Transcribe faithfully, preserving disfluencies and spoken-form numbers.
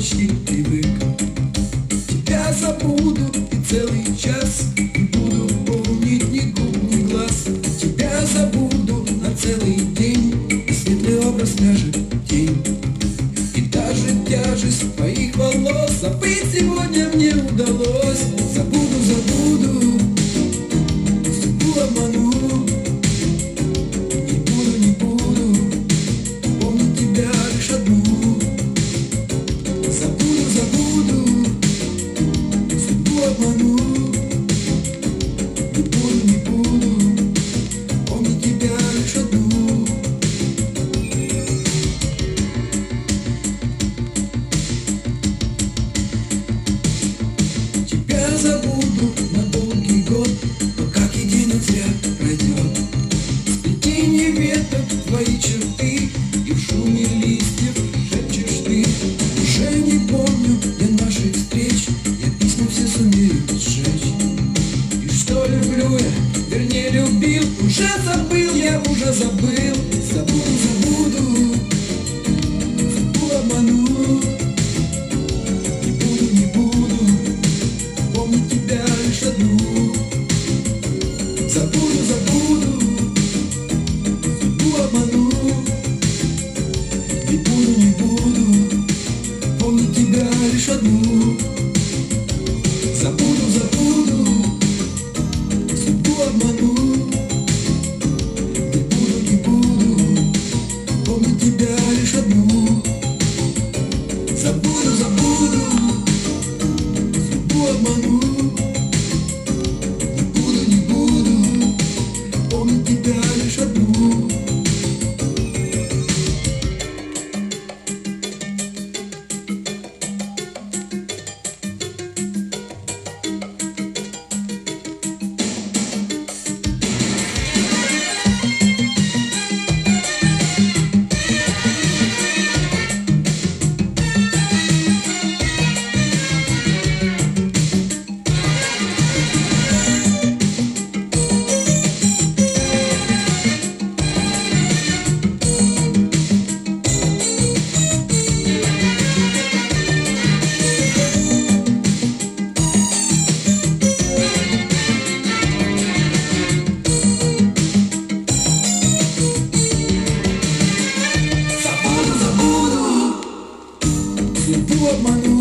привычки привык. Тебя забуду и целый час не буду помнить ни губ, ни глаз. Тебя забуду на целый день, и светлый образ ляжет в тень. И даже тяжесть твоих волос забыть сегодня мне удалось. Забуду, забуду, судьбу обману. Не буду, не буду помнить тебя лишь одну. Забуду, забуду, судьбу обману. Не буду, не буду помнить тебя лишь одну. Тебя забуду на долгий год, но как единый зря пройдет. Сплетение веток, твои черты, и в шуме листьев шепчешь ты. Уже не помню день наших встреч, я письма все сумею сжечь. И что люблю я, вернее любил, уже забыл, я уже забыл. Забуду, забуду, судьбу обману. Не буду, не буду помнить тебя лишь одну. Забуду, забуду, судьбу обману. Не буду, не буду помнить тебя лишь одну. Забуду, забуду, судьбу обману. Не буду, не буду помнить тебя лишь одну. Забуду, забуду, судьбу обману. Не буду, не буду помнить тебя лишь одну. Судьбу обману.